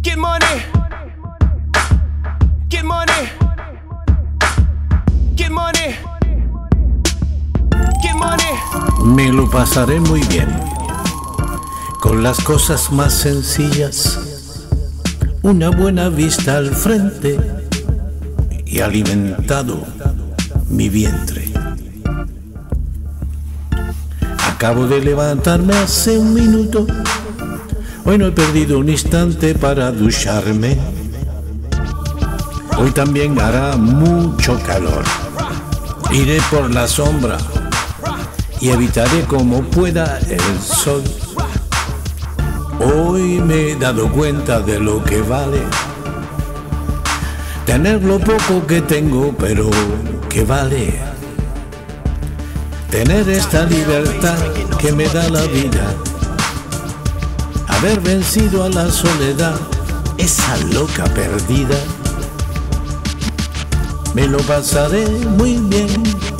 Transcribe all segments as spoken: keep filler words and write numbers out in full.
Get money. Get money. Get money. Get money. Me lo pasaré muy bien con las cosas más sencillas, una buena vista al frente y alimentado mi vientre. Acabo de levantarme hace un minuto. Hoy no he perdido un instante para ducharme. Hoy también hará mucho calor. Iré por la sombra y evitaré como pueda el sol. Hoy me he dado cuenta de lo que vale tener lo poco que tengo, pero que vale tener esta libertad que me da la vida, haber vencido a la soledad, esa loca perdida. Me lo pasaré muy bien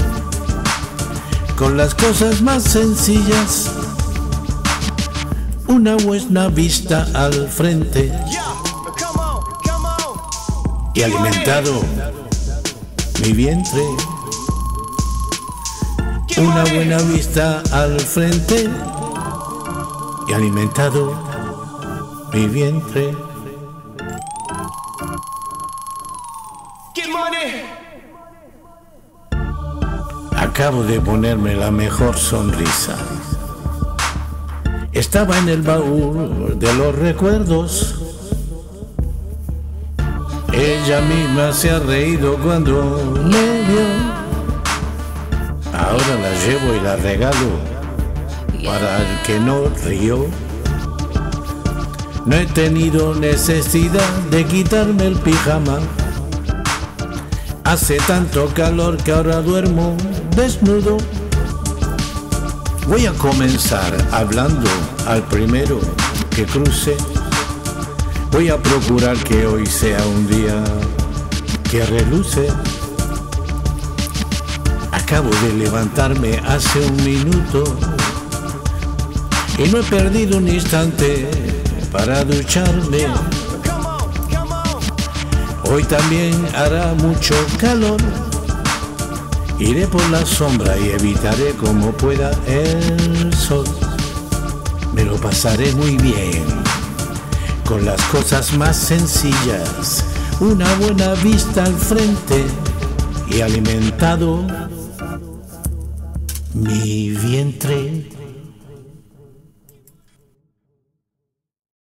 con las cosas más sencillas, una buena vista al frente y alimentado mi vientre. Una buena vista al frente y alimentado mi vientre. Get money. Acabo de ponerme la mejor sonrisa. Estaba en el baúl de los recuerdos. Ella misma se ha reído cuando me vio. Ahora la llevo y la regalo para el que no rió. No he tenido necesidad de quitarme el pijama. Hace tanto calor que ahora duermo desnudo. Voy a comenzar hablando al primero que cruce. Voy a procurar que hoy sea un día que reluce. Acabo de levantarme hace un minuto y no he perdido un instante para ducharme. Hoy también hará mucho calor. Iré por la sombra y evitaré como pueda el sol. Me lo pasaré muy bien con las cosas más sencillas, una buena vista al frente y alimentado mi vientre.